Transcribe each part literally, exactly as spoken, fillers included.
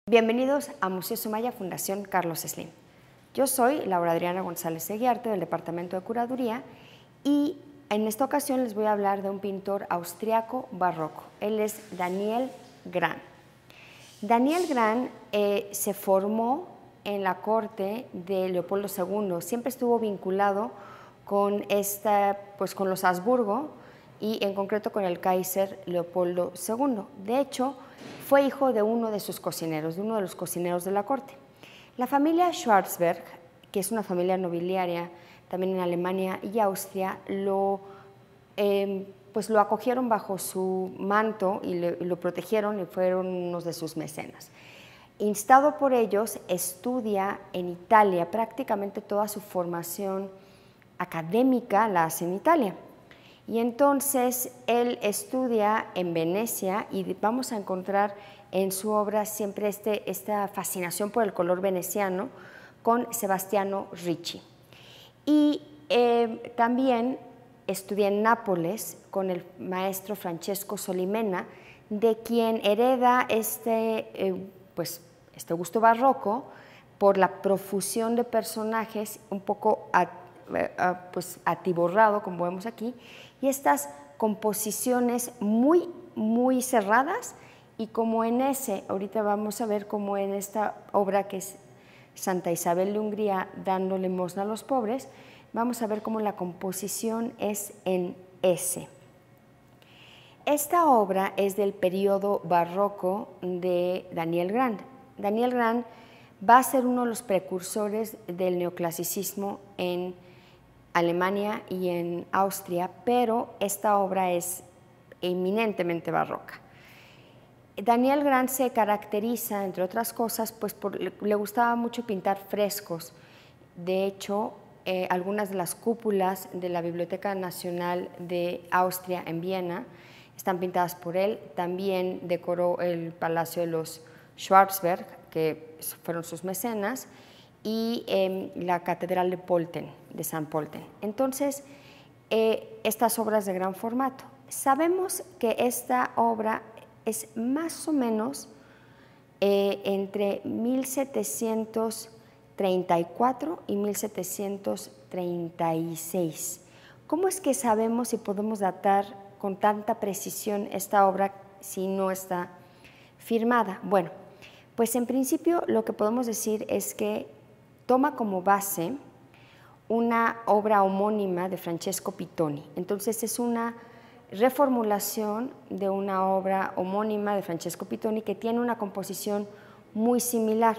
Bienvenidos a Museo Sumaya Fundación Carlos Slim. Yo soy Laura Adriana González Eguiarte del Departamento de Curaduría y en esta ocasión les voy a hablar de un pintor austriaco barroco. Él es Daniel Gran. Daniel Gran eh, se formó en la corte de Leopoldo segundo, siempre estuvo vinculado con, esta, pues, con los Habsburgo y en concreto con el Kaiser Leopoldo segundo. De hecho, fue hijo de uno de sus cocineros, de uno de los cocineros de la corte. La familia Schwarzberg, que es una familia nobiliaria también en Alemania y Austria, lo, eh, pues lo acogieron bajo su manto y, le, y lo protegieron y fueron unos de sus mecenas. Instado por ellos, estudia en Italia, prácticamente toda su formación académica la hace en Italia. Y entonces él estudia en Venecia y vamos a encontrar en su obra siempre este, esta fascinación por el color veneciano con Sebastiano Ricci. Y eh, también estudia en Nápoles con el maestro Francesco Solimena, de quien hereda este, eh, pues, este gusto barroco por la profusión de personajes un poco at, eh, pues, atiborrado, como vemos aquí, y estas composiciones muy, muy cerradas, y como en ese, ahorita vamos a ver como en esta obra que es Santa Isabel de Hungría dando limosna a los pobres, vamos a ver cómo la composición es en ese. Esta obra es del periodo barroco de Daniel Gran. Daniel Gran va a ser uno de los precursores del neoclasicismo en Alemania y en Austria, pero esta obra es eminentemente barroca. Daniel Gran se caracteriza, entre otras cosas, pues por, le gustaba mucho pintar frescos. De hecho, eh, algunas de las cúpulas de la Biblioteca Nacional de Austria en Viena están pintadas por él. También decoró el Palacio de los Schwarzberg, que fueron sus mecenas, y eh, la Catedral de Pölten, de San Pölten. Entonces, eh, estas obras de gran formato. Sabemos que esta obra es más o menos eh, entre mil setecientos treinta y cuatro y mil setecientos treinta y seis. ¿Cómo es que sabemos y podemos datar con tanta precisión esta obra si no está firmada? Bueno, pues en principio lo que podemos decir es que toma como base una obra homónima de Francesco Pittoni. Entonces es una reformulación de una obra homónima de Francesco Pittoni que tiene una composición muy similar,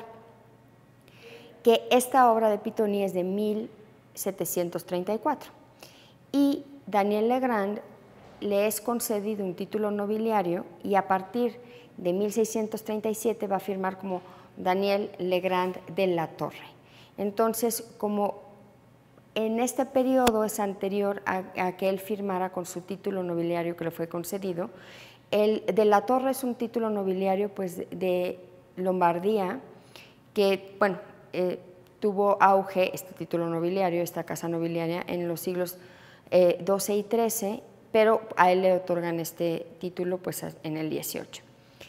que esta obra de Pittoni es de mil setecientos treinta y cuatro y Daniel Legrand le es concedido un título nobiliario y a partir de mil seiscientos treinta y siete va a firmar como Daniel Legrand de la Torre. Entonces, como en este periodo es anterior a, a que él firmara con su título nobiliario que le fue concedido, el de la Torre es un título nobiliario pues, de Lombardía que, bueno, eh, tuvo auge este título nobiliario, esta casa nobiliaria, en los siglos eh, doce y trece, pero a él le otorgan este título pues, en el dieciocho.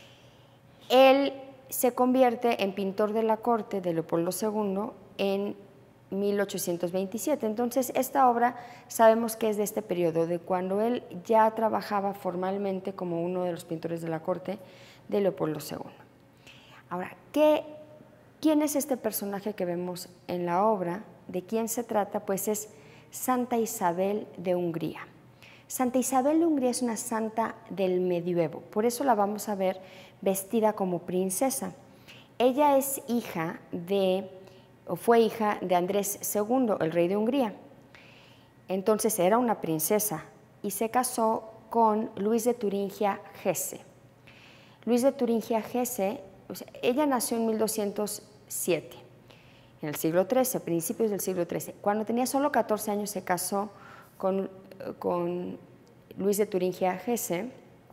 Él se convierte en pintor de la corte de Leopoldo segundo en mil ochocientos veintisiete. Entonces, esta obra sabemos que es de este periodo, de cuando él ya trabajaba formalmente como uno de los pintores de la corte de Leopoldo segundo. Ahora, ¿qué, ¿quién es este personaje que vemos en la obra? ¿De quién se trata? Pues es Santa Isabel de Hungría. Santa Isabel de Hungría es una santa del medioevo, por eso la vamos a ver vestida como princesa. Ella es hija de o fue hija de Andrés segundo, el rey de Hungría. Entonces era una princesa y se casó con Luis de Turingia-Hesse. Luis de Turingia-Hesse, o sea, ella nació en mil doscientos siete, en el siglo trece, principios del siglo trece. Cuando tenía solo catorce años se casó con, con Luis de Turingia-Hesse,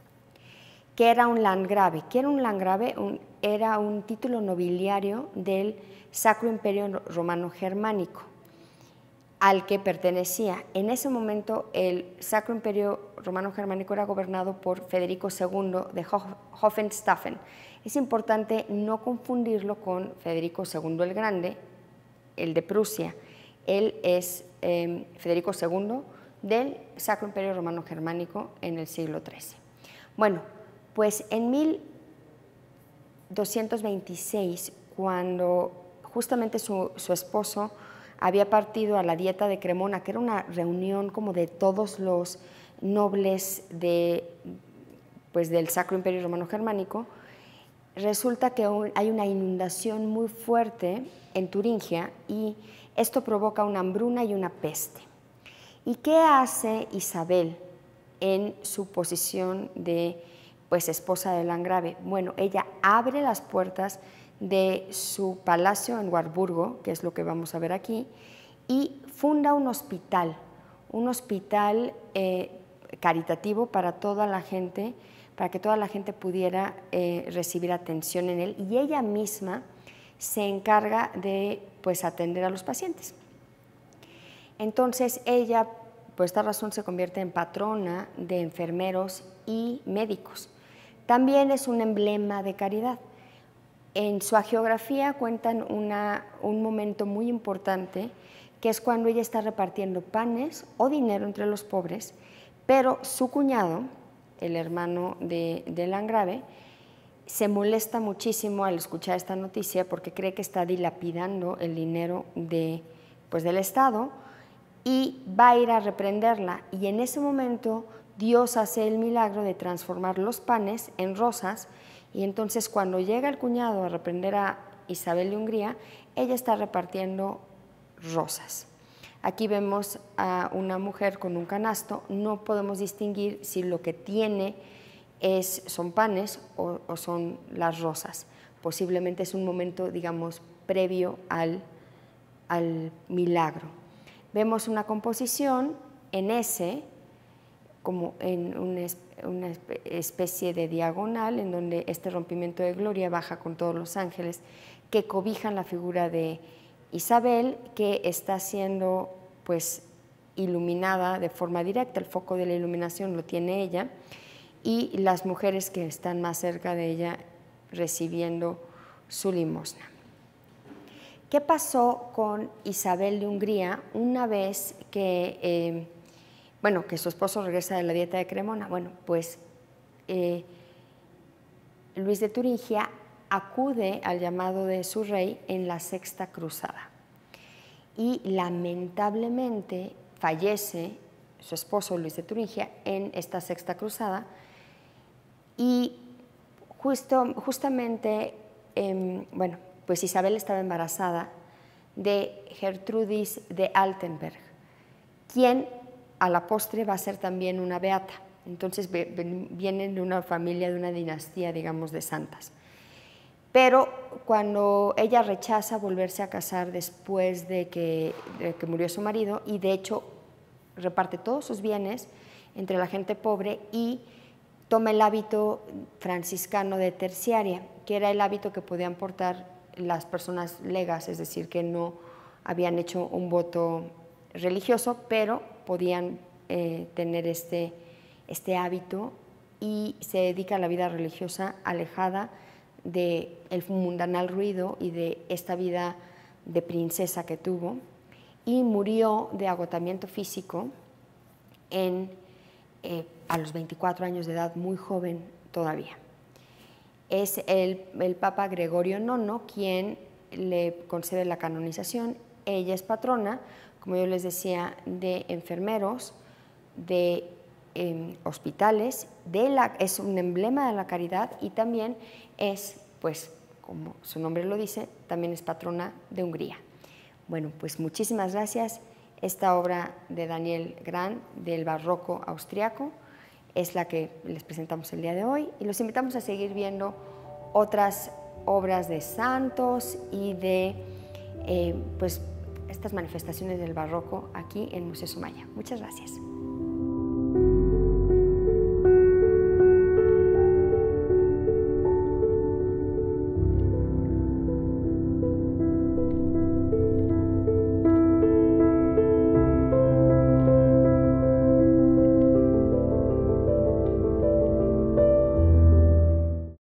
que era un landgrave. ¿Qué era un landgrave? Un, era un título nobiliario del Sacro Imperio Romano Germánico, al que pertenecía. En ese momento el Sacro Imperio Romano Germánico era gobernado por Federico segundo de Hohenstaufen. Es importante no confundirlo con Federico segundo el Grande, el de Prusia. Él es eh, Federico segundo del Sacro Imperio Romano Germánico en el siglo trece. Bueno, pues en mil doscientos veintiséis, cuando justamente su, su esposo había partido a la Dieta de Cremona, que era una reunión como de todos los nobles de, pues, del Sacro Imperio Romano Germánico, resulta que hay una inundación muy fuerte en Turingia y esto provoca una hambruna y una peste. ¿Y qué hace Isabel en su posición de pues, esposa de Landgrave? Bueno, ella abre las puertas de su palacio en Warburgo, que es lo que vamos a ver aquí, y funda un hospital, un hospital eh, caritativo para toda la gente, para que toda la gente pudiera eh, recibir atención en él, y ella misma se encarga de pues, atender a los pacientes. Entonces ella, por esta razón, se convierte en patrona de enfermeros y médicos. También es un emblema de caridad. En su hagiografía cuentan una, un momento muy importante, que es cuando ella está repartiendo panes o dinero entre los pobres, pero su cuñado, el hermano de, de Landgrave, se molesta muchísimo al escuchar esta noticia porque cree que está dilapidando el dinero de, pues, del Estado y va a ir a reprenderla. Y en ese momento Dios hace el milagro de transformar los panes en rosas, y entonces cuando llega el cuñado a reprender a Isabel de Hungría, ella está repartiendo rosas. Aquí vemos a una mujer con un canasto, no podemos distinguir si lo que tiene es, son panes o, o son las rosas. Posiblemente es un momento, digamos, previo al, al milagro. Vemos una composición en S, como en una, una especie de diagonal, en donde este rompimiento de gloria baja con todos los ángeles que cobijan la figura de Isabel, que está siendo pues, iluminada de forma directa. El foco de la iluminación lo tiene ella, y las mujeres que están más cerca de ella recibiendo su limosna. ¿Qué pasó con Isabel de Hungría una vez que, eh, bueno, que su esposo regresa de la Dieta de Cremona? Bueno, pues eh, Luis de Turingia acude al llamado de su rey en la Sexta Cruzada y lamentablemente fallece su esposo Luis de Turingia en esta Sexta Cruzada, y justo, justamente, eh, bueno, pues Isabel estaba embarazada de Gertrudis de Altenberg, quien a la postre va a ser también una beata. Entonces vienen de una familia, de una dinastía, digamos, de santas. Pero cuando ella rechaza volverse a casar después de que, de que murió su marido, y de hecho reparte todos sus bienes entre la gente pobre y toma el hábito franciscano de terciaria, que era el hábito que podían portar las personas legas, es decir, que no habían hecho un voto religioso, pero podían eh, tener este, este hábito, y se dedica a la vida religiosa alejada del mundanal ruido y de esta vida de princesa que tuvo, y murió de agotamiento físico en, eh, a los veinticuatro años de edad, muy joven todavía. Es el, el Papa Gregorio nono quien le concede la canonización. Ella es patrona, como yo les decía, de enfermeros, de eh, hospitales, de la, es un emblema de la caridad, y también es, pues, como su nombre lo dice, también es patrona de Hungría. Bueno, pues muchísimas gracias. Esta obra de Daniel Gran, del barroco austriaco, es la que les presentamos el día de hoy, y los invitamos a seguir viendo otras obras de santos y de eh, pues, estas manifestaciones del barroco aquí en Museo Sumaya. Muchas gracias.